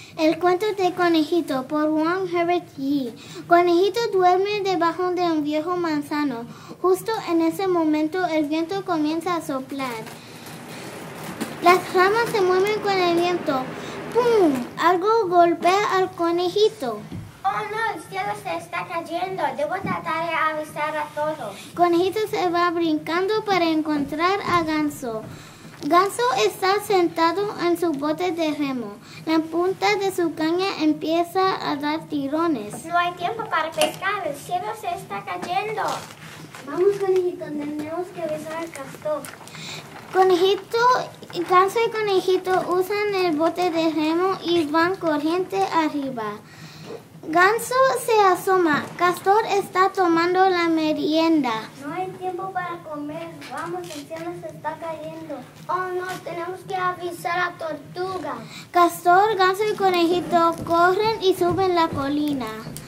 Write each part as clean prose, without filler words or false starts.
El cuento de Conejito por Wang Herbert Yi. Conejito duerme debajo de un viejo manzano. Justo en ese momento el viento comienza a soplar. Las ramas se mueven con el viento. ¡Pum! Algo golpea al conejito. Oh no, el cielo se está cayendo. Debo tratar de avisar a todos. Conejito se va brincando para encontrar a Ganso. Ganso está sentado en su bote de remo. La punta de su caña empieza a dar tirones. No hay tiempo para pescar, el cielo se está cayendo. Vamos, Conejito, tenemos que besar al castor. Ganso y Conejito usan el bote de remo y van corriente arriba. Ganso se asoma. Castor está tomando la merienda. No hay tiempo para comer. Vamos, el cielo se está cayendo. Oh no, tenemos que avisar a Tortuga. Castor, Ganso y Conejito corren y suben la colina.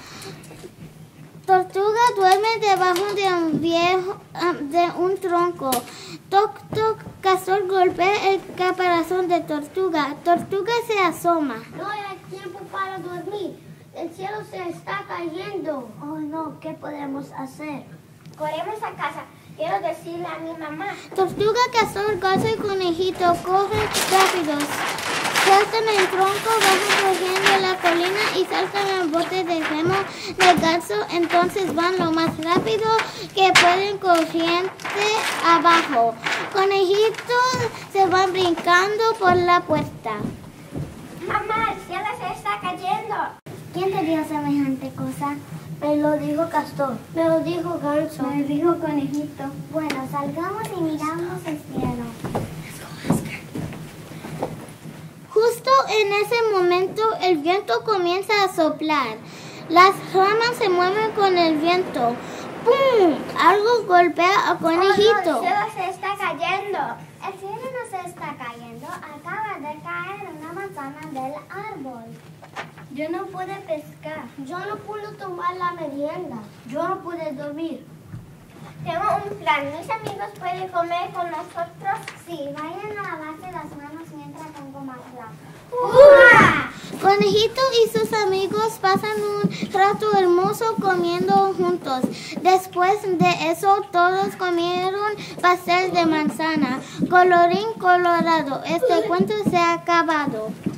Tortuga duerme debajo de un tronco. Toc, toc. Castor golpea el caparazón de Tortuga. Tortuga se asoma. No hay tiempo para dormir. El cielo se está cayendo. Oh no, ¿qué podemos hacer? Corremos a casa. Quiero decirle a mi mamá. Tortuga, Castor, Ganso y Conejito corren rápidos. Saltan el tronco, bajan corriendo la colina y saltan al bote de remo de Ganso. Entonces van lo más rápido que pueden corriente abajo. Conejito se va brincando por la puerta. Mamá, el cielo se está cayendo. ¿Quién te dijo semejante cosa? Me lo dijo Castor. Me lo dijo Ganso. Me dijo Conejito. Bueno, salgamos y miramos el cielo. Justo en ese momento el viento comienza a soplar. Las ramas se mueven con el viento. ¡Pum! Algo golpea a Conejito. Oh, no, el cielo se está cayendo. El cielo no se está cayendo. Acaba de caer una manzana del árbol. Yo no pude pescar. Yo no pude tomar la merienda. Yo no pude dormir. Tengo un plan. Mis amigos pueden comer con nosotros. Sí, vayan a lavarse las manos mientras pongo más agua. ¡Hurra! Conejito y sus amigos pasan un rato hermoso comiendo juntos. Después de eso, todos comieron pastel de manzana. Colorín colorado, este cuento se ha acabado.